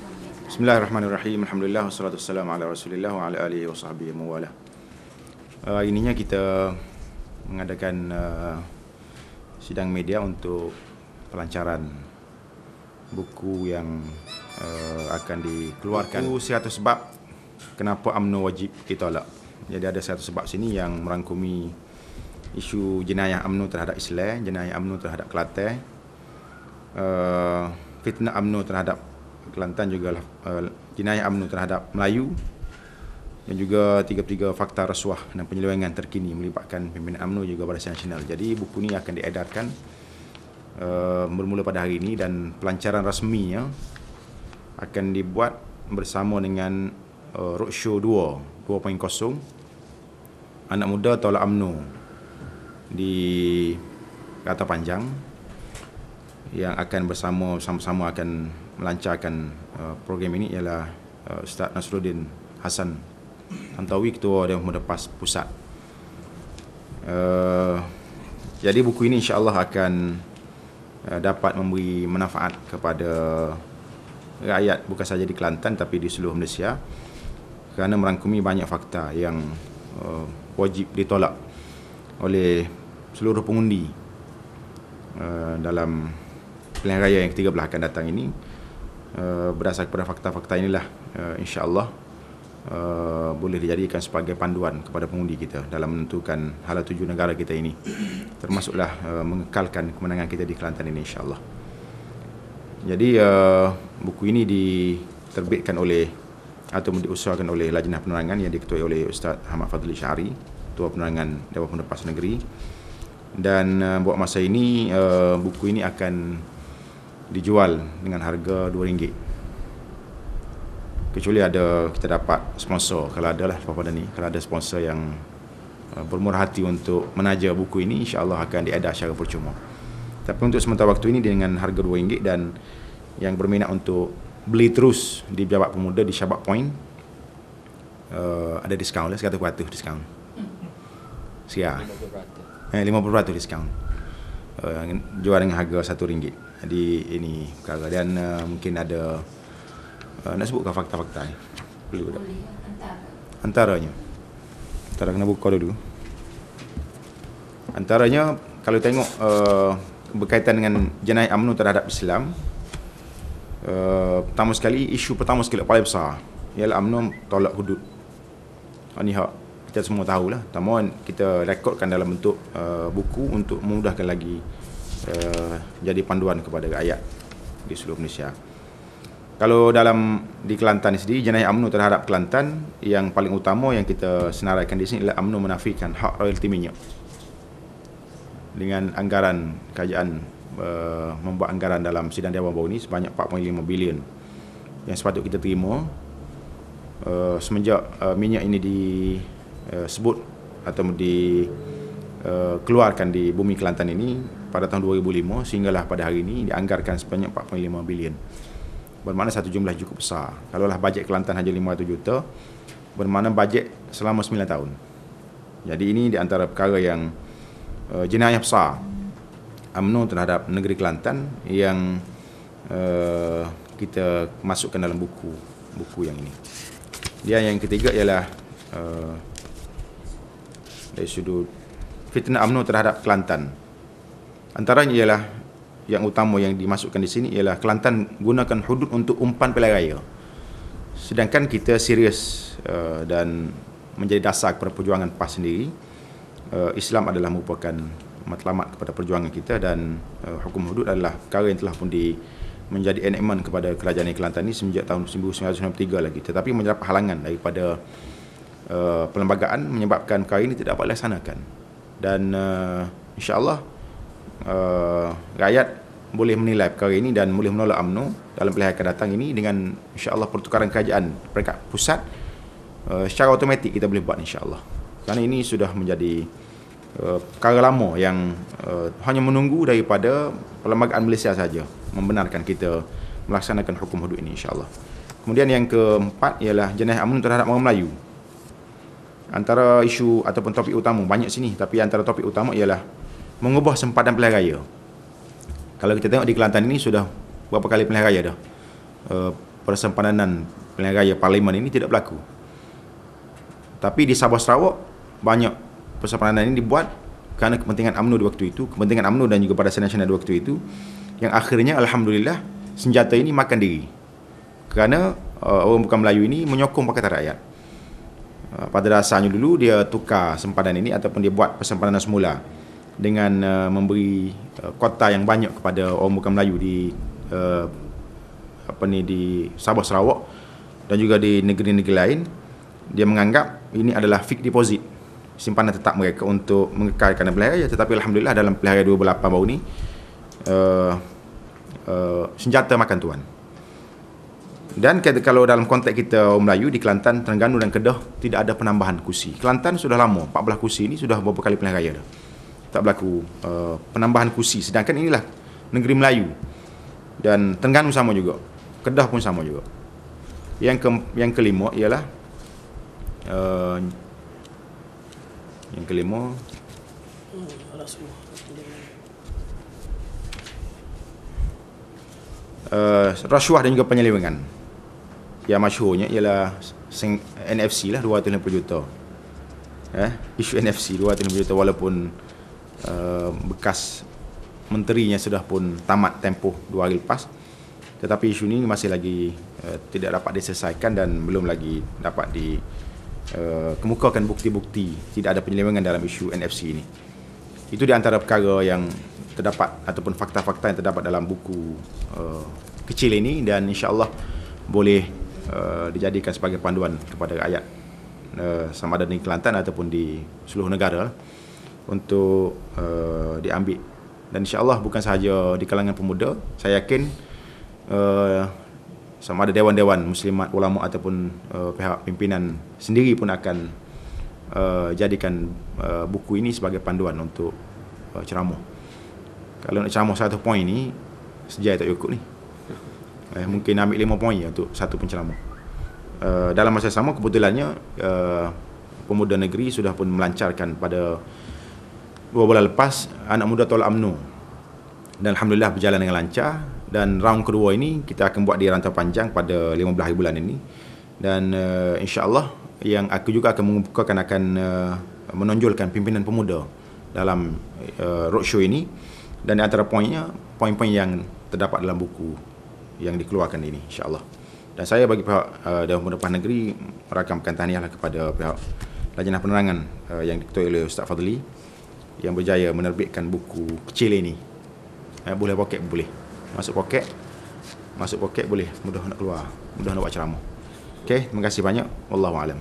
Bismillahirrahmanirrahim. Alhamdulillah wassalatu wassalamu ala Rasulillah wa ala alihi wa sahbihi mawalah. Ininya kita mengadakan sidang media untuk pelancaran buku yang akan dikeluarkan. Buku 100 sebab kenapa UMNO wajib ditolak. Jadi ada 100 sebab sini yang merangkumi isu jenayah UMNO terhadap Islam, jenayah UMNO terhadap Kelantan, fitnah UMNO terhadap Kelantan, juga jenayah UMNO terhadap Melayu, dan juga 33 fakta rasuah dan penyelewengan terkini melibatkan pimpinan UMNO juga Barisan Nasional. Jadi buku ini akan diedarkan bermula pada hari ini, dan pelancaran rasminya akan dibuat bersama dengan Roadshow 2.0 Anak Muda Tolak UMNO di Kata Panjang, yang akan sama-sama akan melancarkan program ini ialah Ustaz Nasruddin Hassan Tantawi, Ketua Dewan Pemuda PAS Pusat. Jadi buku ini insya-Allah akan dapat memberi manfaat kepada rakyat bukan saja di Kelantan tapi di seluruh Malaysia, kerana merangkumi banyak fakta yang wajib ditolak oleh seluruh pengundi dalam pilihan raya yang ke-13 akan datang ini. Berdasarkan kepada fakta-fakta inilah insya-Allah boleh dijadikan sebagai panduan kepada pengundi kita dalam menentukan hala tuju negara kita ini, termasuklah mengekalkan kemenangan kita di Kelantan ini insya-Allah. Jadi buku ini diterbitkan oleh atau diusahakan oleh Lajnah Penerangan yang diketuai oleh Ustaz Ahmad Fadli Syari, Ketua Penerangan Dewan Pemuda PAS Negeri. Dan buat masa ini buku ini akan dijual dengan harga RM2, kecuali ada kita dapat sponsor. Kalau ada lah pada ni, kalau ada sponsor yang bermurah hati untuk menaja buku ini, insya-Allah akan diedar secara percuma. Tapi untuk sementara waktu ini dengan harga RM2, dan yang berminat untuk beli terus di Pejabat Pemuda di Syabak Point, ada diskaun lah, 100% diskaun. Sia. 50% diskaun. Jual dengan harga RM1. Jadi ini perkara, dan mungkin ada nak sebutkan fakta-fakta ni? Perlu tak? Antaranya kena buka dulu. Antaranya kalau tengok berkaitan dengan jenayah UMNO terhadap Islam, pertama sekali, isu pertama sekali paling besar ialah UMNO tolak hudud. Ini hak kita semua tahulah. Pertama, kita rekodkan dalam bentuk buku untuk memudahkan lagi jadi panduan kepada rakyat di seluruh Malaysia. Kalau di Kelantan sendiri, jenayah UMNO terhadap Kelantan yang paling utama yang kita senaraikan di sini adalah UMNO menafikan hak royalti minyak dengan anggaran kerajaan, membuat anggaran dalam sidang Dewan baru ini sebanyak 4.5 bilion yang sepatut kita terima semenjak minyak ini disebut atau dikeluarkan di bumi Kelantan ini pada tahun 2005, sehinggalah pada hari ini dianggarkan sebanyak 4.5 bilion. Bermakna satu jumlah cukup besar. Kalaulah bajet Kelantan hanya 500 juta, bermakna bajet selama 9 tahun. Jadi ini di antara perkara yang jenayah besar UMNO terhadap negeri Kelantan yang kita masukkan dalam buku yang ini. Dia yang ketiga ialah dari sudut fitnah UMNO terhadap Kelantan. Antaranya ialah yang utama yang dimasukkan di sini ialah Kelantan gunakan hudud untuk umpan pilihan raya. Sedangkan kita serius dan menjadi dasar kepada perjuangan PAS sendiri. Islam adalah merupakan matlamat kepada perjuangan kita, dan hukum hudud adalah perkara yang telah pun menjadi enactment kepada kerajaan Kelantan ini semenjak tahun 1993 lagi. Tetapi menyerap halangan daripada perlembagaan menyebabkan perkara ini tidak dapat dilaksanakan. Dan insya-Allah rakyat boleh menilai perkara ini dan boleh menolak UMNO dalam pilihan akan datang ini dengan insya-Allah pertukaran kerajaan peringkat pusat secara automatik kita boleh buat insya-Allah. Kerana ini sudah menjadi perkara lama yang hanya menunggu daripada perlembagaan Malaysia saja membenarkan kita melaksanakan hukum hudud ini insya-Allah. Kemudian yang keempat ialah jenayah UMNO terhadap orang Melayu. Antara isu ataupun topik utama banyak sini, tapi antara topik utama ialah mengubah sempadan pilihan raya. Kalau kita tengok di Kelantan ini sudah berapa kali pilihan raya dah. persempadanan pilihan raya parlimen ini tidak berlaku. Tapi di Sabah Sarawak banyak persempadanan ini dibuat kerana kepentingan UMNO di waktu itu, kepentingan UMNO dan juga Barisan Nasional di waktu itu, yang akhirnya alhamdulillah senjata ini makan diri. Kerana orang bukan Melayu ini menyokong Pakatan Rakyat. Pada dasarnya dulu dia tukar sempadan ini ataupun dia buat persempadanan semula dengan memberi kuota yang banyak kepada orang bukan Melayu di di Sabah Sarawak dan juga di negeri-negeri lain. Dia menganggap ini adalah fixed deposit, simpanan tetap mereka untuk mengekalkan pilihan raya. Tetapi alhamdulillah dalam pilihan raya 2008 baru ni senjata makan tuan. Dan kalau dalam konteks kita orang Melayu di Kelantan, Terengganu dan Kedah tidak ada penambahan kursi. Kelantan sudah lama, 14 kursi ini sudah beberapa kali pilihan raya dah. Tak berlaku penambahan kursi. Sedangkan inilah negeri Melayu. Dan Terengganu sama juga. Kedah pun sama juga. Yang kelima ialah rasuah dan juga penyelewengan. Yang masyhurnya ialah NFC lah 250 juta. Isu NFC 250 juta walaupun bekas menterinya sudah pun tamat tempoh 2 hari lepas. Tetapi isu ini masih lagi tidak dapat diselesaikan dan belum lagi dapat kemukakan bukti-bukti tidak ada penyelewengan dalam isu NFC ini. Itu di antara perkara yang terdapat ataupun fakta-fakta yang terdapat dalam buku kecil ini, dan insya-Allah boleh dijadikan sebagai panduan kepada rakyat sama ada di Kelantan ataupun di seluruh negara untuk diambil. Dan insya-Allah bukan sahaja di kalangan pemuda, saya yakin sama ada dewan-dewan muslimat, ulama ataupun pihak pimpinan sendiri pun akan jadikan buku ini sebagai panduan untuk ceramah. Kalau nak ceramah 1 poin ni sejai tak cukup ni. Mungkin ambil 5 poin untuk satu penceramah. Dalam masa sama kebetulannya pemuda negeri sudah pun melancarkan pada 2 bulan lepas anak muda tolak UMNO, dan alhamdulillah berjalan dengan lancar. Dan round kedua ini kita akan buat di Rantau Panjang pada 15 hari bulan ini. Dan insya-Allah yang aku juga akan membukakan akan menonjolkan pimpinan pemuda dalam roadshow ini, dan di antara poinnya poin-poin yang terdapat dalam buku yang dikeluarkan ini insya-Allah. Dan saya bagi pihak Dewan Pemuda Negeri merakamkan tahniah kepada pihak Lajnah Penerangan yang diketuai oleh Ustaz Fadli yang berjaya menerbitkan buku kecil ini. Boleh poket boleh. Masuk poket boleh, mudah nak keluar, mudah nak buat ceramah. Okey, terima kasih banyak. Wallahu a'lam.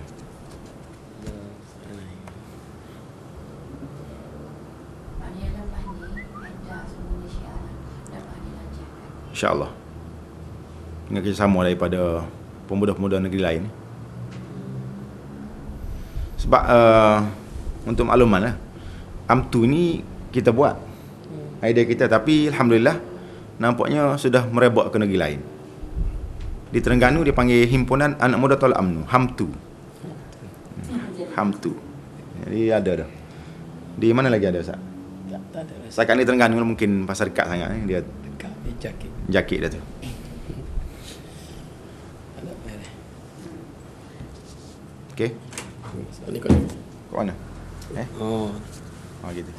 InsyaAllah dengan kerjasama daripada pemuda-pemuda negeri lain. Sebab untuk makluman lah, UMTU ni kita buat idea kita, tapi alhamdulillah nampaknya sudah merebak ke negeri lain. Di Terengganu dia panggil Himpunan Anak Muda Tolak UMNO, HAMTU. HAMTU. Jadi ada dah. Di mana lagi ada, Ustaz? Tak ada. Setakat ni Terengganu mungkin pasar dekat sangat ni dia. Dekat Jakit. Jakit dah tu. Ada apa ni? Okey. Ni kau mana? Oh gitu.